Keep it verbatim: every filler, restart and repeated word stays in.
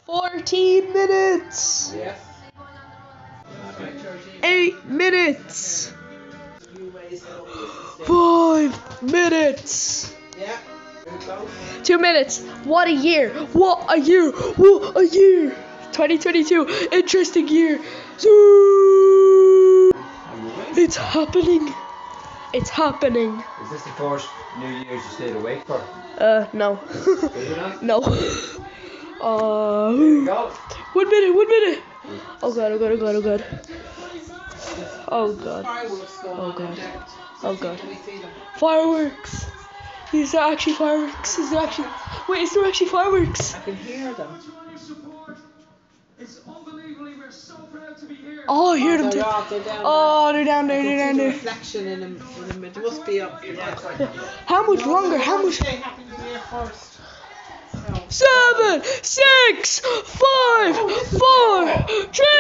Fourteen minutes. Yes. Eight minutes. Five minutes. Yeah. Two minutes. What a year. What a year. What a year. twenty twenty-two. Interesting year. Zoo. It's happening. It's happening. Is this the first New Year's you stayed awake for? Uh, no. Is it not? No. Uh, Go. one minute, one minute. Oh god, oh god, oh god, oh god. Oh god. Oh god. Oh god. Fireworks. Is there actually fireworks? Is there actually... Wait, is there actually fireworks? I can hear them. Oh, I hear them too. They're, they're down Oh, they're down there, there. they're down The there. reflection in them. In them. It must be up. Yeah. How much longer? How much? Say Happy New Year first. No. Seven, six, five, four, three,